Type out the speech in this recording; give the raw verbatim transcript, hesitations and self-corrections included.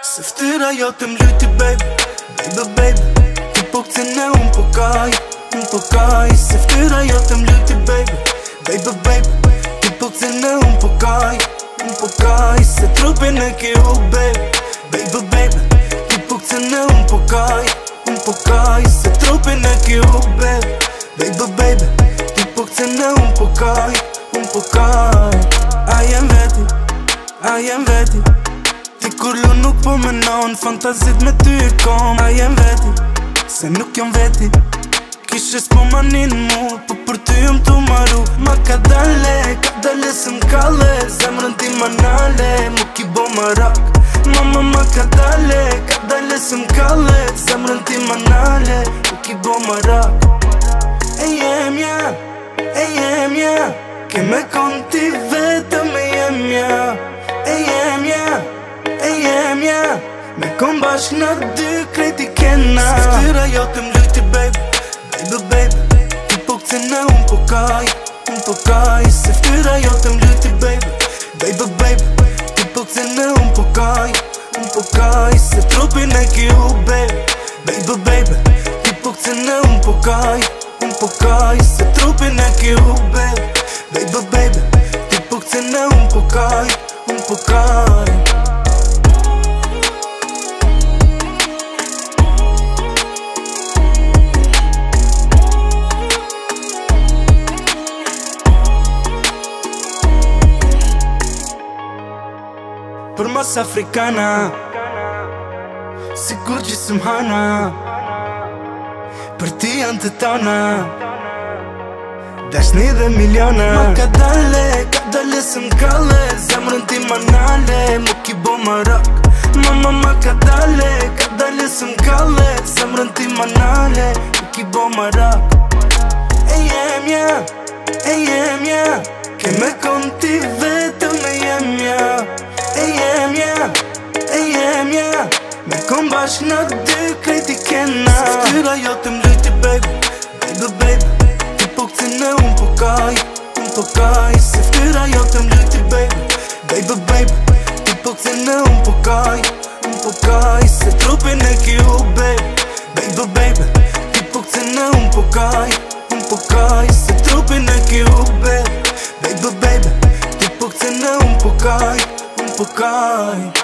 Se ftyra jo të mlyti baby, baby baby. Ti po këtëne unë po kaj, unë po kaj. Se ftyra jo të mlyti baby, baby baby. Ti po këtëne unë po kaj, unë po kaj. Se trupin e ki u baby, baby baby. Ti po këtëne unë po kaj, unë po kaj. Se trupin e ki u baby, baby baby. Ti po këtëne unë po kaj, unë po kaj. A jem veti, a jem veti. Ti kur lu nuk po menon, fantazit me ty i kom. A jem veti, se nuk jom veti. Kishe s'po manin mu, po për ty jom tu maru. Ma ka dale, ka dale së m'kalle. Zemrën ti manale, mu ki bo marak. Mama ma ka dale, ka dale së m'kalle. Zemrën ti manale, mu ki bo marak. E jem ja, e jem ja. Ke me konti vetëm e jem ja. E jem ja, e jem ja. Me kom bashk në dy krejti kena. Se ftyra jo të mlyti baby, baby baby. Ti po këtëne unë po kaj, unë po kaj. Se ftyra jo të mlyti baby, baby baby. Ti po këtëne unë po kaj, unë po kaj. Se trupin e ki u baby, baby baby. Ti po këtëne unë po kaj, unë po kaj. Se trupin e ki u baby, baby baby. Ti po këtëne unë po kaj, unë po kaj. Për mas afrikana, sigur gjisëm hana. Për ti janë të tona, dashni dhe miliona. Ma ka dale, ka dale së m'kalle. Zemrën ti manale, mu ki bo marak. Mama ma ka dale, ka dale së m'kalle. Zemrën ti manale, mu ki bo marak. E jem ja, e jem ja. Ke me konti vetëm e jem ja. E jem ja, e jem ja. Me kom bashk në dy krejti kena. Se ftyra jo të mlyti baby, baby baby. Ti po këtëne unë po kaj, unë po kaj. Se ftyra jo të mlyti baby, baby baby. Ti po këtëne unë po kaj, unë po kaj. Se trupin e ki u baby, baby baby. Ti po këtëne unë po kaj, unë po kaj. Se trupin e ki u baby, baby baby. Ti po këtëne unë po kaj, unë po kaj.